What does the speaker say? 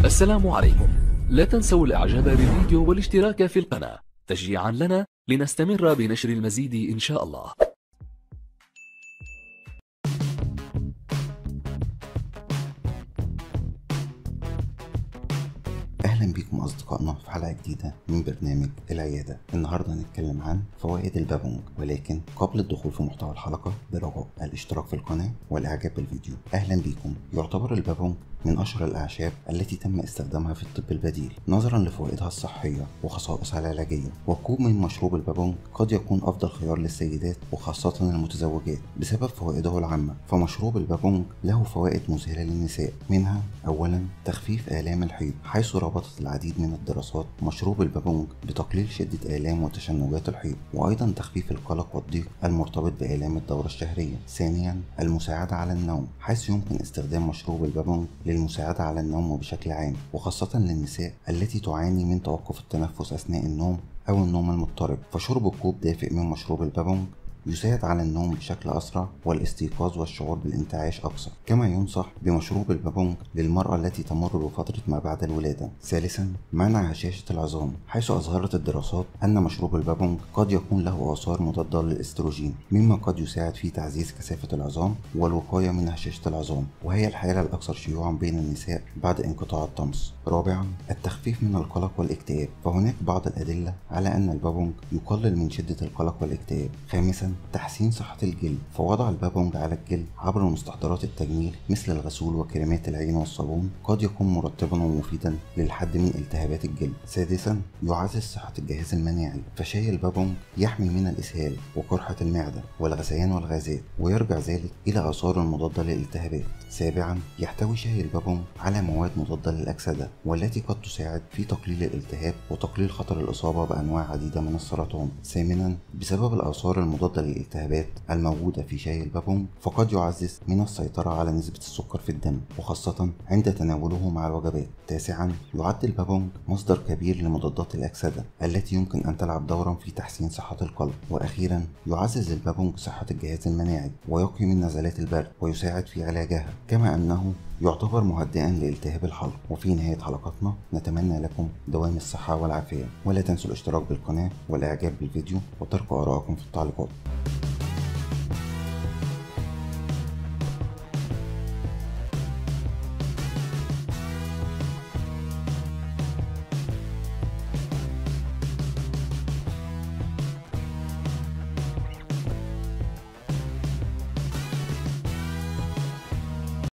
السلام عليكم. لا تنسوا الاعجاب بالفيديو والاشتراك في القناة تشجيعا لنا لنستمر بنشر المزيد ان شاء الله. اهلا بكم اصدقائنا في حلقه جديده من برنامج العياده. النهارده هنتكلم عن فوائد البابونج، ولكن قبل الدخول في محتوى الحلقه برجاء الاشتراك في القناه والاعجاب بالفيديو. اهلا بكم. يعتبر البابونج من اشهر الاعشاب التي تم استخدامها في الطب البديل نظرا لفوائدها الصحيه وخصائصها العلاجيه، وكوب من مشروب البابونج قد يكون افضل خيار للسيدات وخاصه المتزوجات بسبب فوائده العامه. فمشروب البابونج له فوائد مذهله للنساء، منها اولا تخفيف الام الحيض، حيث ربطت العديد من الدراسات مشروب البابونج بتقليل شده الام وتشنجات الحيض، وايضا تخفيف القلق والضيق المرتبط بالام الدوره الشهريه. ثانيا المساعده على النوم، حيث يمكن استخدام مشروب البابونج للمساعدة على النوم بشكل عام، وخاصة للنساء التي تعاني من توقف التنفس أثناء النوم أو النوم المضطرب. فشرب كوب دافئ من مشروب البابونج يساعد على النوم بشكل أسرع والاستيقاظ والشعور بالانتعاش أكثر. كما ينصح بمشروب البابونج للمرأة التي تمر بفترة ما بعد الولادة. ثالثا منع هشاشة العظام، حيث أظهرت الدراسات أن مشروب البابونج قد يكون له آثار مضادة للاستروجين، مما قد يساعد في تعزيز كثافة العظام والوقاية من هشاشة العظام، وهي الحالة الأكثر شيوعا بين النساء بعد انقطاع الطمس. رابعا التخفيف من القلق والاكتئاب، فهناك بعض الأدلة على أن البابونج يقلل من شدة القلق والاكتئاب. خامسا تحسين صحة الجلد، فوضع البابونج على الجلد عبر مستحضرات التجميل مثل الغسول وكريمات العين والصابون قد يكون مرطبا ومفيدا للحد من التهابات الجلد. سادسا يعزز صحة الجهاز المناعي، فشاي البابونج يحمي من الإسهال وقرحة المعدة والغثيان والغازات، ويرجع ذلك إلى آثاره المضادة للالتهابات. سابعا يحتوي شاي البابونج على مواد مضادة للأكسدة، والتي قد تساعد في تقليل الالتهاب وتقليل خطر الإصابة بأنواع عديدة من السرطان. ثامنا بسبب الآثار المضادة للالتهابات الموجودة في شاي البابونج فقد يعزز من السيطرة على نسبة السكر في الدم، وخاصة عند تناوله مع الوجبات. تاسعا يعد البابونج مصدر كبير لمضادات الأكسدة التي يمكن أن تلعب دورا في تحسين صحة القلب. وأخيرا يعزز البابونج صحة الجهاز المناعي ويقي من نزلات البرد ويساعد في علاجها، كما أنه يعتبر مهدئا لالتهاب الحلق. وفي نهاية حلقتنا نتمنى لكم دوام الصحة والعافية، ولا تنسوا الاشتراك بالقناة والإعجاب بالفيديو وترك آرائكم في التعليقات.